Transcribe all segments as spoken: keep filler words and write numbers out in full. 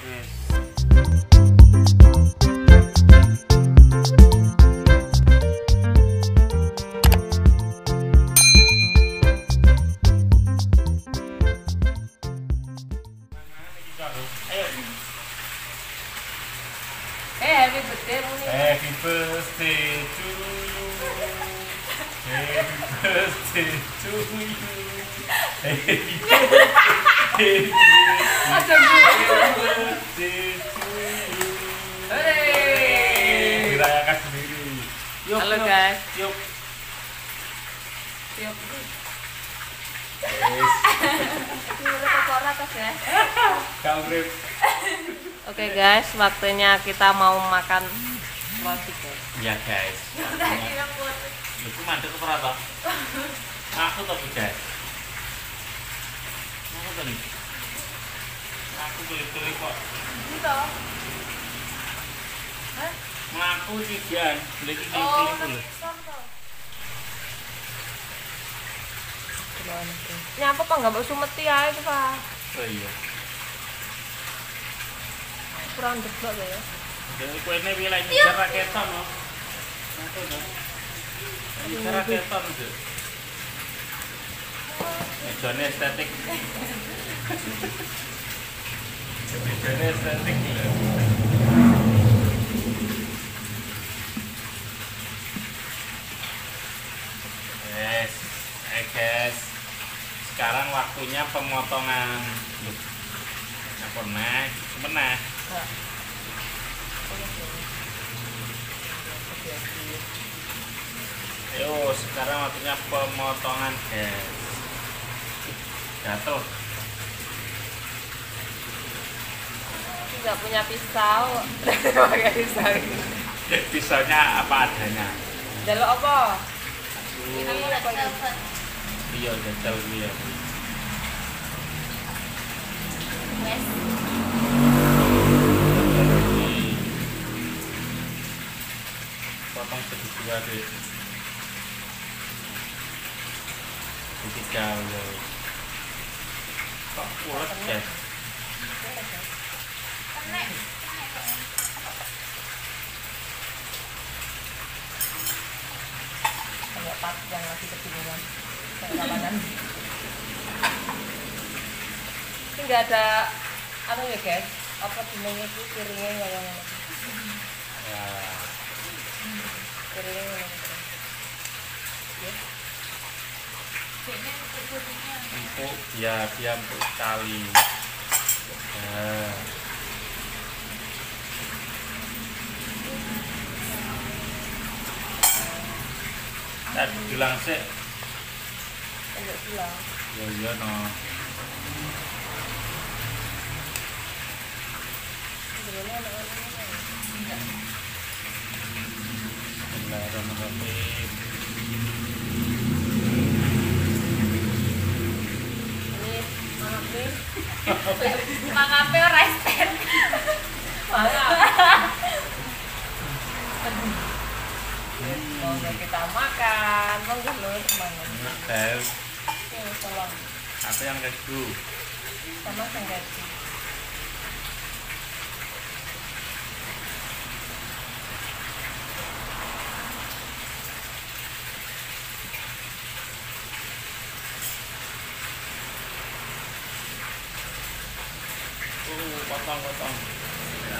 Happy birthday Muni. Happy birthday to you. Happy birthday to you. Happy birthday. Happy birthday to you. Hei. Dirayakan sendiri. Yuk, Halo yuk, guys. Yuk. Yuk. Yes. Ini udah kotor atas ya. Kamrip. Oke guys, waktunya kita mau makan roti guys. Ya guys. Itu mandek ke berapa? Aku tapi guys. Aku tadi. Aku beli-beli kok. Gitu. Hah? Ngaku tigaan, beli tiga Oh, beli. Nyapa pak nggak mau sumeti ya itu pak? Oh iya. Kurang deblok ya. Jadi kue ini wilayah nyejar raketan loh. Itu dah. Nyejar raketan tuh. Mejanya estetik. Mejanya estetik. Yes, eh guys. Sekarang waktunya pemotongan. Apa nih? Sebenarnya. Ayo, sekarang waktunya pemotongan guys. Gatel. Nggak punya pisau, pakai pisau. Pisaunya apa adanya. Jaluk apa? Iya, gatel dia. Potong segitiga deh. Segitiga loh. Kok pulet guys? Kayak pat yang lagi kebingungan. Kayak ini nggak ada apa ya guys? Apa dimana itu piringnya nggak yang Ya. piringnya yang Empuk, ya dia empuk sekali. Nah. Tadi bilang sih. enggak bilang. Ya iya no. Sebenarnya anak-anaknya Bismillahirrahmanirrahim. ini mangape mangape ora sten monggo kita makan monggo lho semangat Guys, ya tolong apa yang keju? sama senggaji Uh, potong-potong. Ya.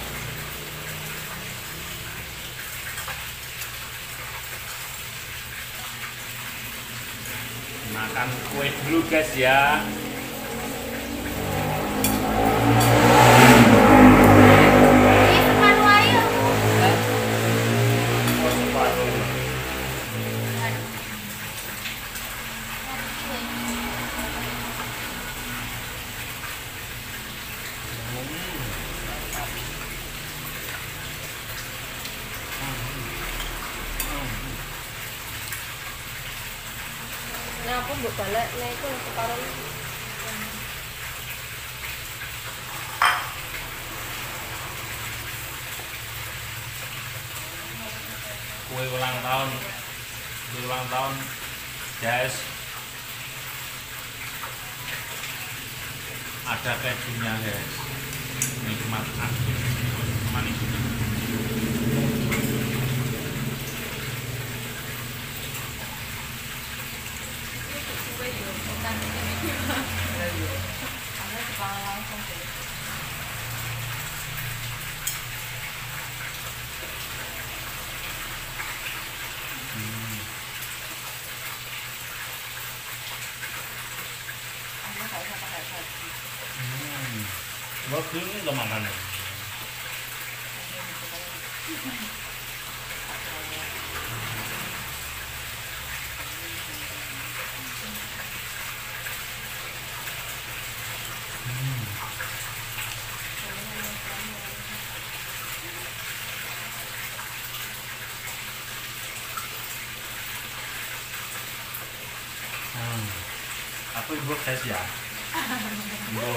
Makan kue dulu guys ya. Nah, aku mbok balik nek iku separuh. Kue ulang tahun. Kue ulang tahun. Guys. Ada kejunya, guys. nikmat asli manis. Gue yuk, bukan ini. Ada kepala langsung sih. Hmm. Aku nggak usah pakai saji. Hmm. Waktu ini udah makan ya? Hmm. Aku ibu guys ya. Ibu.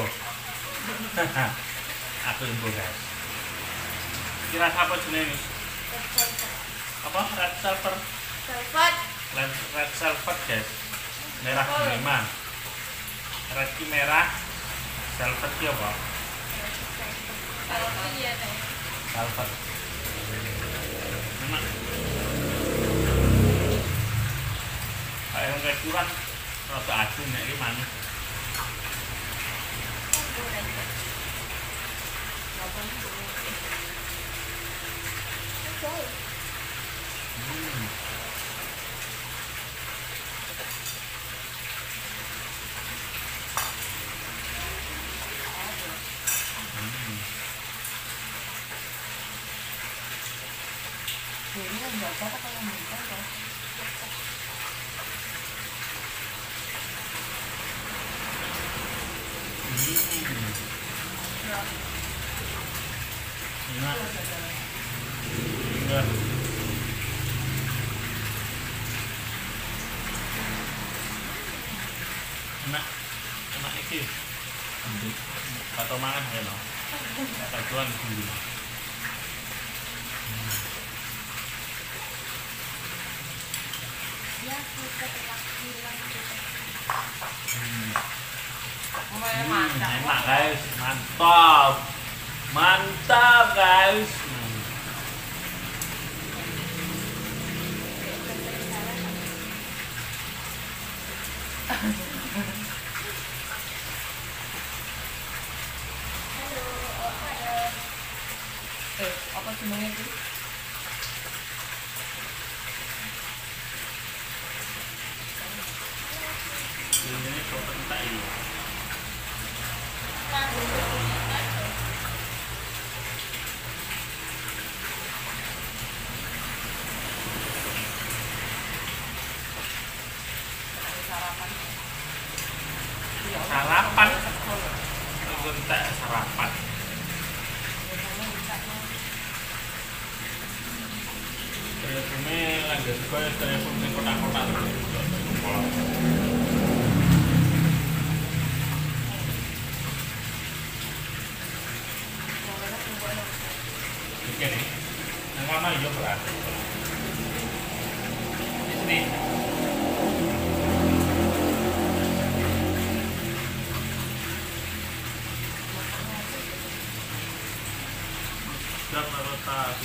Aku ibu guys. Kira apa jenis ini? Apa? Red silver. Velvet. Red, red silver guys. Merah lima. Red ki merah. Silver ki apa? Kalau iya nih. Silver. Enak. Kayak kayak kurang. Rada asin nek iki manis. Hmm. Hmm. Ini kan nggak apa kalau mentah kan. Enak. Enggak. Enak. Enak iki. Kata mangan ya no. Kata tuan dulu. Ya, kita telah bilang kita. Hmm. Pokoknya Hmm, mantap. enak guys, mantap. Mantap guys. Hmm. Eh, apa jenenge iki? Ini kok entek iki. Sarapan. Sarapan. Kok entek sarapan. Teleponnya lagi suka telepon yang kotak-kotak oke nih, yang mana hijau berarti di sini. Dan rotasi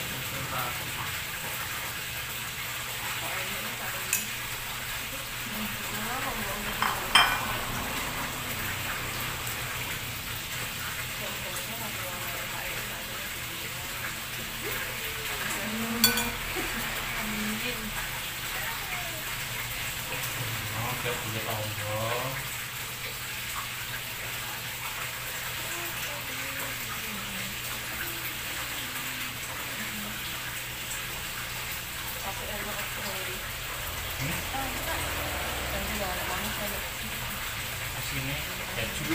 oke, tiga tahun bro. Sini keju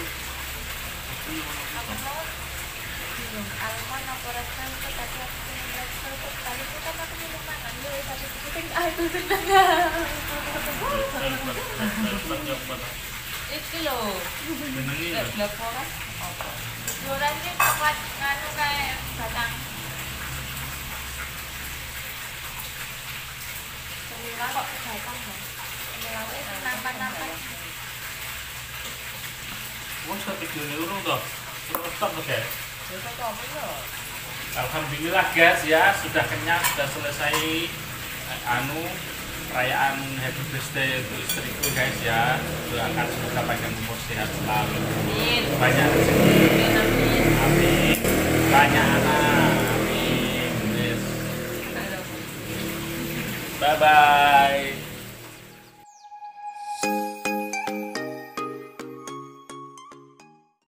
Almond apa rasanya itu tadi aku punya red velvet kali itu kan aku minum makan dulu tapi kepiting ah itu seneng itu loh jenengi lho. black forest apa jualan sih coklat nganu kayak batang semula kok batang kan semula itu nampan-nampan Wah, satu juta euro toh. Stop tuh guys. Ya kok kamu ya. Alhamdulillah guys ya, sudah kenyang, sudah selesai eh, anu perayaan happy birthday untuk istriku guys ya. Doakan semoga panjang umur sehat selalu, Amin. banyak rezeki, Amin, amin. amin, banyak anak, amin. Yes. Aduh. Bye bye.